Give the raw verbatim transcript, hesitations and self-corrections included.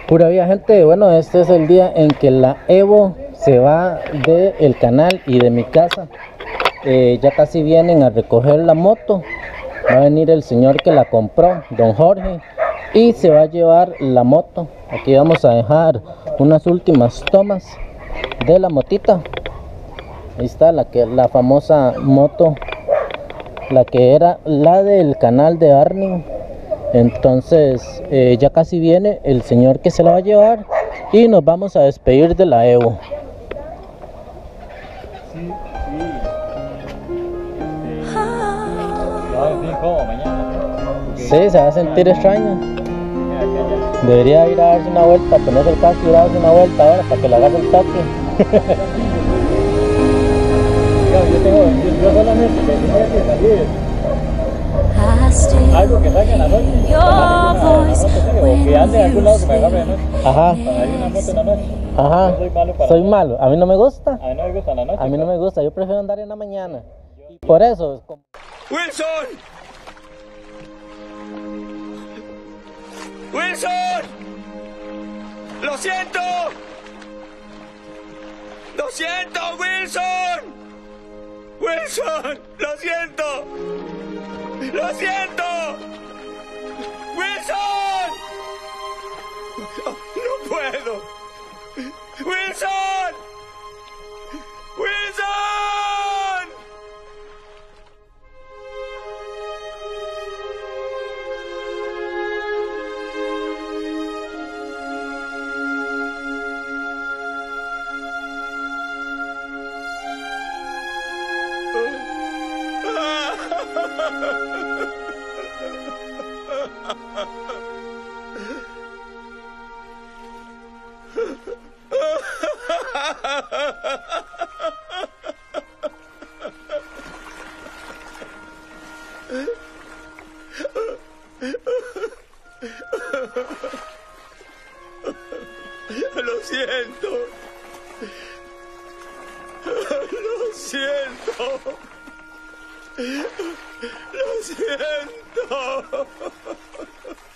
Pura vida, gente. Bueno, este es el día en que la Evo se va del canal y de mi casa. Eh, ya casi vienen a recoger la moto. Va a venir el señor que la compró, don Jorge, y se va a llevar la moto. Aquí vamos a dejar unas últimas tomas de la motita. Ahí está la que la famosa moto, la que era la del canal de Arning. Entonces eh, ya casi viene el señor que se la va a llevar y nos vamos a despedir de la Evo. Sí, sí. Se va a sentir como mañana. Sí, se va a sentir extraño. Debería ir a darse una vuelta, ponerse el casco y ir a darse una vuelta ahora para que le hagas el toque. Yo tengo, yo solamente tenía que salir. Algo que salga en la noche, o que ande a algún lado que me agarre de noche. Ajá. Cuando hay una moto en la noche. Ajá. Yo soy malo para Soy malo. A mí no me gusta. A mí no me gusta en la noche. A mí no me gusta. Yo prefiero andar en la mañana. Por eso. Como... ¡Wilson! ¡Wilson! ¡Lo siento! ¡Lo siento, Wilson! ¡Wilson! ¡Lo siento! ¡Lo siento! ¡Wilson! Oh, ¡no puedo! ¡Wilson! ¡Wilson! Lo siento. Lo siento. Lo siento.